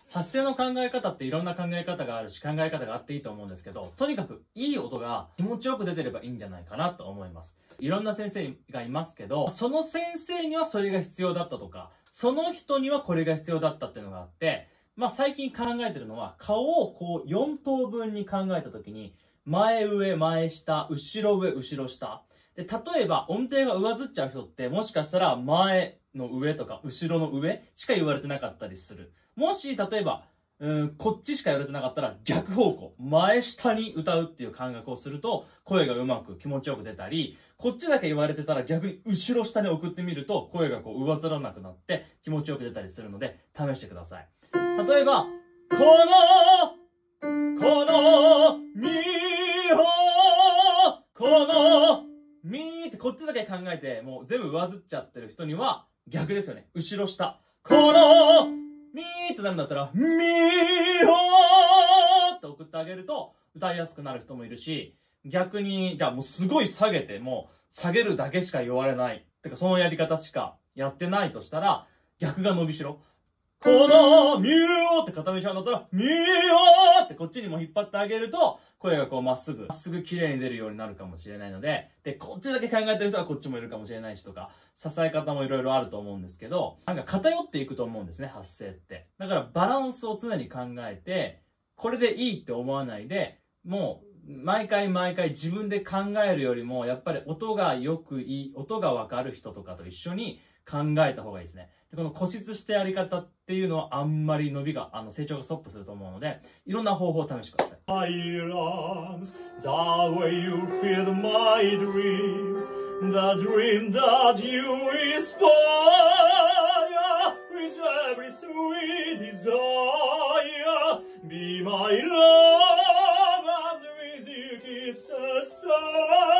発声の考え方っていろんな考え方があるし、考え方があっていいと思うんですけど、とにかくいい音が気持ちよく出てればいいんじゃないかなと思います。いろんな先生がいますけど、その先生にはそれが必要だったとか、その人にはこれが必要だったっていうのがあって、最近考えてるのは、顔をこう4等分に考えたときに、前上、前下、後ろ上、後ろ下。で、例えば音程が上ずっちゃう人って、もしかしたら前の上とか後ろの上しか言われてなかったりする。もし、例えば、こっちしか言われてなかったら逆方向、前下に歌うっていう感覚をすると、声がうまく気持ちよく出たり、こっちだけ言われてたら逆に後ろ下に送ってみると、声がこう上ずらなくなって気持ちよく出たりするので、試してください。例えば、みほこのみってこっちだけ考えて、もう全部上ずっちゃってる人には逆ですよね。後ろ下。このみーってなるんだったら、みほって送ってあげると歌いやすくなる人もいるし、逆に、じゃあもうすごい下げて、もう下げるだけしか言われない。てかそのやり方しかやってないとしたら、逆が伸びしろ。このミューって片目ちゃうんだったら、ミューってこっちにも引っ張ってあげると、声がこうまっすぐ綺麗に出るようになるかもしれないので、で、こっちだけ考えてる人はこっちもいるかもしれないしとか、支え方もいろいろあると思うんですけど、なんか偏っていくと思うんですね、発声って。だからバランスを常に考えて、これでいいって思わないで、もう、毎回自分で考えるよりも、やっぱり音がわかる人とかと一緒に考えた方がいいですね。でこの固執したやり方っていうのはあんまり成長がストップすると思うので、いろんな方法を試してください。My arms, the way you fill my dreams, the dream that you inspire, with every sweet desire, be my love and with you kiss the sun.